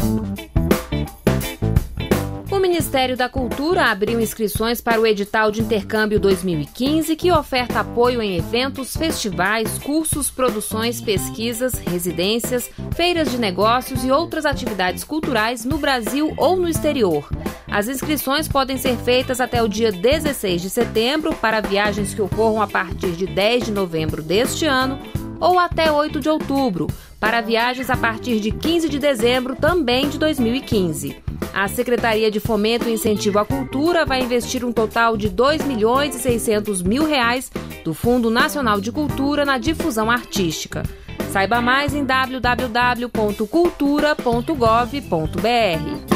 O Ministério da Cultura abriu inscrições para o edital de intercâmbio 2015, que oferta apoio em eventos, festivais, cursos, produções, pesquisas, residências, feiras de negócios e outras atividades culturais no Brasil ou no exterior. As inscrições podem ser feitas até o dia 16 de setembro para viagens que ocorram a partir de 10 de novembro deste ano ou até 8 de outubro, para viagens a partir de 15 de dezembro também de 2015. A Secretaria de Fomento e Incentivo à Cultura vai investir um total de R$ 2.600.000 do Fundo Nacional de Cultura na difusão artística. Saiba mais em www.cultura.gov.br.